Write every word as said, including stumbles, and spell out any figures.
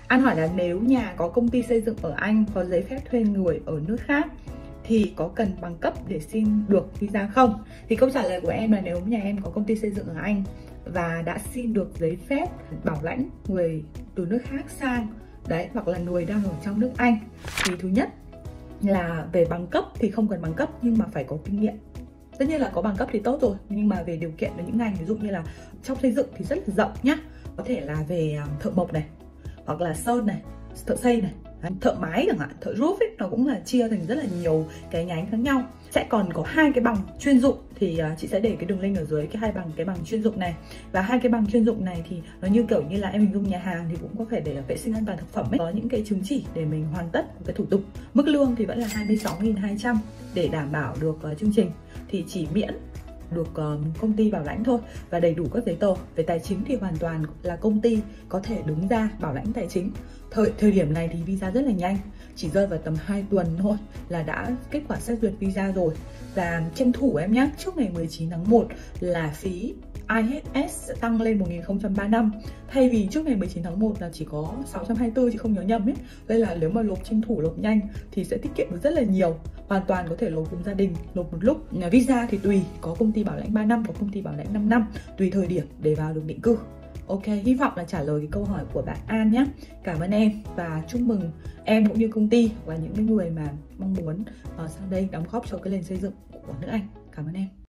An hỏi là nếu nhà có công ty xây dựng ở Anh, có giấy phép thuê người ở nước khác thì có cần bằng cấp để xin được visa không? Thì câu trả lời của em là nếu nhà em có công ty xây dựng ở Anh và đã xin được giấy phép bảo lãnh người từ nước khác sang đấy, hoặc là người đang ở trong nước Anh, thì thứ nhất là về bằng cấp thì không cần bằng cấp nhưng mà phải có kinh nghiệm. Tất nhiên là có bằng cấp thì tốt rồi, nhưng mà về điều kiện ở những ngành ví dụ như là trong xây dựng thì rất là rộng nhá. Có thể là về thợ mộc này, hoặc là sơn này, thợ xây này, thợ mái chẳng hạn, thợ roof ấy, nó cũng là chia thành rất là nhiều cái nhánh khác nhau. Sẽ còn có hai cái bằng chuyên dụng, thì uh, chị sẽ để cái đường link ở dưới cái hai bằng cái bằng chuyên dụng này. Và hai cái bằng chuyên dụng này thì nó như kiểu như là em hình dung nhà hàng thì cũng có thể để vệ sinh an toàn thực phẩm ấy, có những cái chứng chỉ để mình hoàn tất một cái thủ tục. Mức lương thì vẫn là hai mươi sáu nghìn hai trăm để đảm bảo được uh, chương trình, thì chỉ miễn được uh, công ty bảo lãnh thôi và đầy đủ các giấy tờ. Về tài chính thì hoàn toàn là công ty có thể đứng ra bảo lãnh tài chính. Thời thời điểm này thì visa rất là nhanh, chỉ rơi vào tầm hai tuần thôi là đã kết quả xét duyệt visa rồi. Và tranh thủ em nhé, trước ngày mười chín tháng một là phí i hát ét sẽ tăng lên một nghìn không trăm ba mươi lăm. Thay vì trước ngày mười chín tháng một là chỉ có sáu trăm hai mươi tư, chị không nhớ nhầm ấy. Đây là nếu mà nộp tranh thủ nộp nhanh thì sẽ tiết kiệm được rất là nhiều. Hoàn toàn có thể nộp cùng gia đình, nộp một lúc. Visa thì tùy, có công ty bảo lãnh ba năm, có công ty bảo lãnh năm năm, tùy thời điểm để vào được định cư. Ok, hy vọng là trả lời cái câu hỏi của bạn An nhé. Cảm ơn em và chúc mừng em cũng như công ty và những người mà mong muốn uh, sang đây đóng góp cho cái nền xây dựng của nước Anh. Cảm ơn em.